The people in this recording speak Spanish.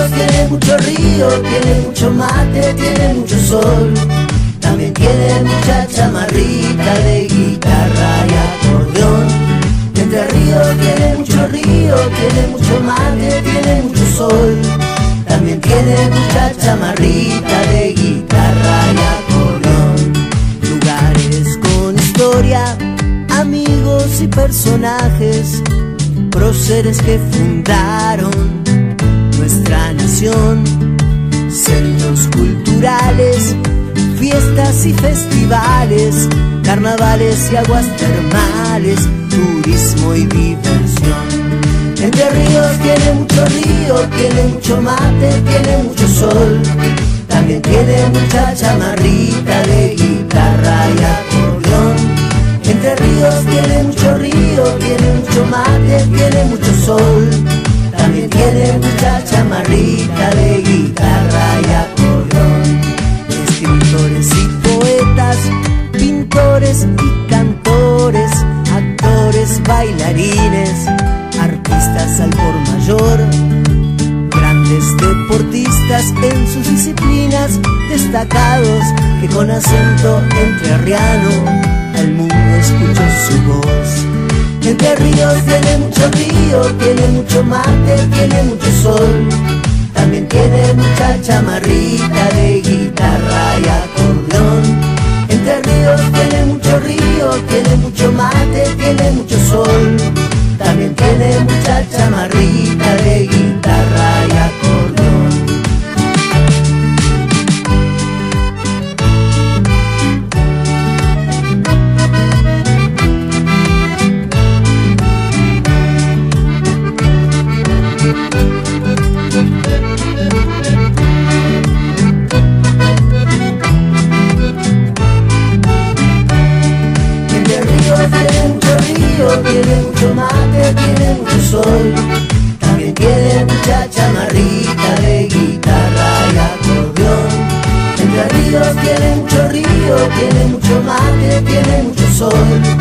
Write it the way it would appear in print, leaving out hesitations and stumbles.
Ríos tiene mucho río, tiene mucho mate, tiene mucho sol. También tiene mucha chamarrita de guitarra y acordeón. Entre Ríos tiene mucho río, tiene mucho mate, tiene mucho sol. También tiene mucha chamarrita de guitarra y acordeón. Lugares con historia, amigos y personajes, próceres que fundaron nuestra nación. Centros culturales, fiestas y festivales, carnavales y aguas termales, turismo y diversión. Entre Ríos tiene mucho río, tiene mucho mate, tiene mucho sol. También tiene mucha chamarrita de guitarra y acordeón. Entre Ríos tiene mucho río, tiene mucho mate, tiene mucho sol. También tiene mucha chamarrita de guitarra y acordeón. Escritores y poetas, pintores y cantores, actores, bailarines, artistas al por mayor, grandes deportistas en sus disciplinas, destacados que con acento entrerriano al mundo escuchó su voz. Entre Ríos tiene mucho río, tiene mucho mate, tiene mucho sol. También tiene mucha chamarrita de guitarra y acordeón. Entre Ríos tiene mucho río, tiene mucho mate, tiene mucho sol. También tiene mucha chamarrita de guitarra y acordeón. Tiene mucho mate, tiene mucho sol. También tiene mucha chamarrita de guitarra y acordeón. Entre Ríos tiene mucho río, tiene mucho mate, tiene mucho sol.